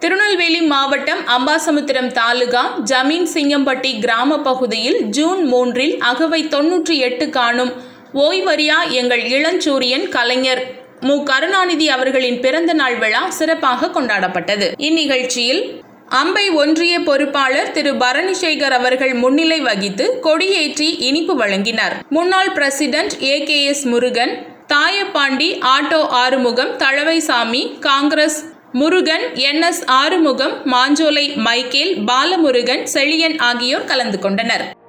திருநெல்வேலி மாவட்டம் அம்பாசமுத்திரம் தாலுகா ஜமீன் சிங்கம்பட்டி கிராம பகுதியில் ஜூன் 3 அகவை 98 காணும் ஓய்வறியா எங்கள் இளஞ்சூரியன் கலைஞர் மு. கருணாநிதி அவர்களின் பிறந்த நாள் விழா சிறப்பாக கொண்டாடப்பட்டது. இந்நிகழ்ச்சியில் அம்பை ஒன்றிய பொறுப்பாளர் திரு பரணிசேகர் அவர்கள் முன்னிலை வகித்து கொடியேற்றி இனிப்பு வழங்கினார். முன்னாள் president AKS Murugan, Thayapandi auto Arumugam, Thalavaisamy, Congress Murugan, NS Arumugam, Manjolai Michael, Balamurugan, Chezhiyan ஆகியோர் கலந்து கொண்டனர்.